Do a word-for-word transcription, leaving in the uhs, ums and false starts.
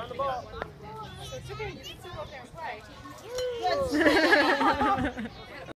on the ball. So it's okay, you can still go up there and play.